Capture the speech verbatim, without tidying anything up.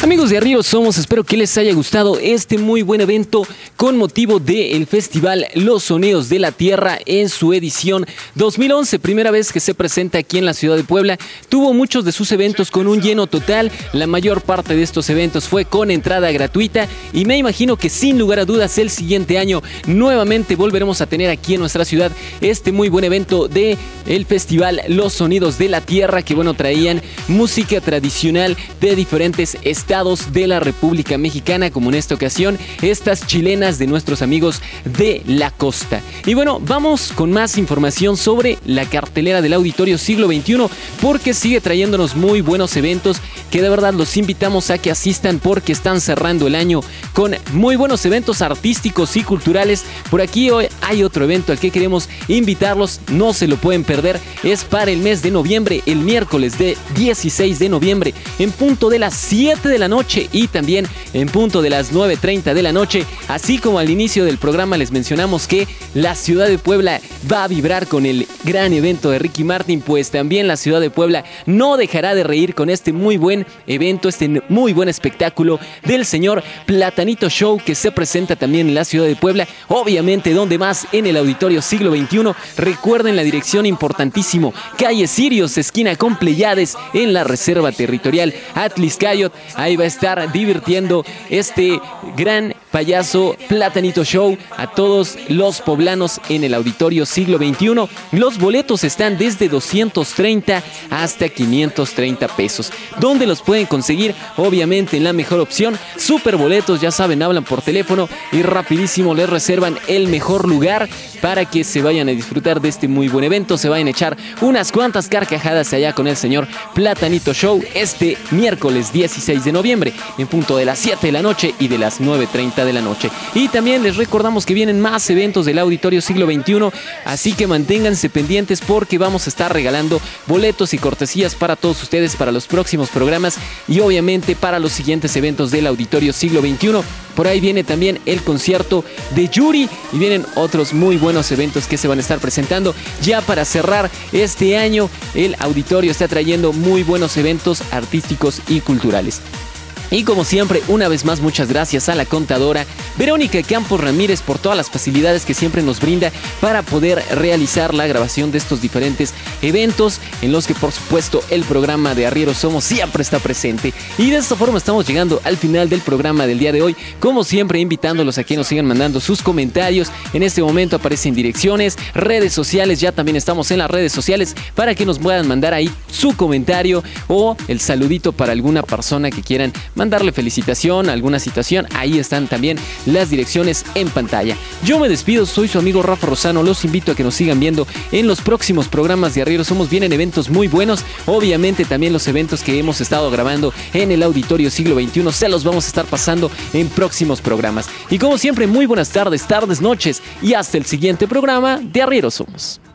Amigos de Arrieros Somos, espero que les haya gustado este muy buen evento con motivo del festival Los Sonidos de la Tierra en su edición dos mil once, primera vez que se presenta aquí en la ciudad de Puebla. Tuvo muchos de sus eventos con un lleno total, la mayor parte de estos eventos fue con entrada gratuita y me imagino que sin lugar a dudas el siguiente año nuevamente volveremos a tener aquí en nuestra ciudad este muy buen evento de el festival Los Sonidos de la Tierra, que bueno, traían música tradicional de diferentes estados de la República Mexicana, como en esta ocasión estas chilenas de nuestros amigos de la costa. Y bueno, vamos con más información sobre la cartelera del Auditorio Siglo veintiuno, porque sigue trayéndonos muy buenos eventos que de verdad los invitamos a que asistan, porque están cerrando el año con muy buenos eventos artísticos y culturales. Por aquí hoy hay otro evento al que queremos invitarlos, no se lo pueden perder, es para el mes de noviembre, el miércoles de dieciséis de noviembre, en punto de las siete de la noche y también en punto de las nueve treinta de la noche. Así como al inicio del programa les mencionamos que la ciudad de Puebla va a vibrar con el gran evento de Ricky Martin, pues también la ciudad de Puebla no dejará de reír con este muy buen evento, este muy buen espectáculo del señor Platanito Show, que se presenta también en la ciudad de Puebla, obviamente donde más, en el Auditorio Siglo veintiuno. Recuerden la dirección, importantísimo, calle Sirios, esquina con Pleiades, en la Reserva Territorial Atliscayot. Ahí va a estar divirtiendo este gran payaso Platanito Show a todos los poblanos en el Auditorio Siglo veintiuno. Los boletos están desde doscientos treinta hasta quinientos treinta pesos. ¿Dónde los pueden conseguir? Obviamente en la mejor opción, Superboletos, ya saben, hablan por teléfono y rapidísimo les reservan el mejor lugar para que se vayan a disfrutar de este muy buen evento, se vayan a echar unas cuantas carcajadas allá con el señor Platanito Show este miércoles dieciséis de noviembre en punto de las siete de la noche y de las nueve treinta de la noche. Y también les recordamos que vienen más eventos del Auditorio Siglo veintiuno, así que manténganse pendientes porque vamos a estar regalando boletos y cortesías para todos ustedes para los próximos programas y obviamente para los siguientes eventos del Auditorio Siglo veintiuno. Por ahí viene también el concierto de Yuri y vienen otros muy buenos eventos que se van a estar presentando. Ya para cerrar este año, el auditorio está trayendo muy buenos eventos artísticos y culturales. Y como siempre, una vez más, muchas gracias a la contadora Verónica Campos Ramírez por todas las facilidades que siempre nos brinda para poder realizar la grabación de estos diferentes eventos en los que, por supuesto, el programa de Arrieros Somos siempre está presente. Y de esta forma estamos llegando al final del programa del día de hoy. Como siempre, invitándolos a que nos sigan mandando sus comentarios. En este momento aparecen direcciones, redes sociales, ya también estamos en las redes sociales para que nos puedan mandar ahí su comentario o el saludito para alguna persona que quieran mandarle felicitación, alguna situación. Ahí están también las direcciones en pantalla. Yo me despido, soy su amigo Rafa Rosano. Los invito a que nos sigan viendo en los próximos programas de Arrieros Somos. Vienen eventos muy buenos, obviamente también los eventos que hemos estado grabando en el Auditorio Siglo veintiuno se los vamos a estar pasando en próximos programas. Y como siempre, muy buenas tardes, tardes, noches y hasta el siguiente programa de Arrieros Somos.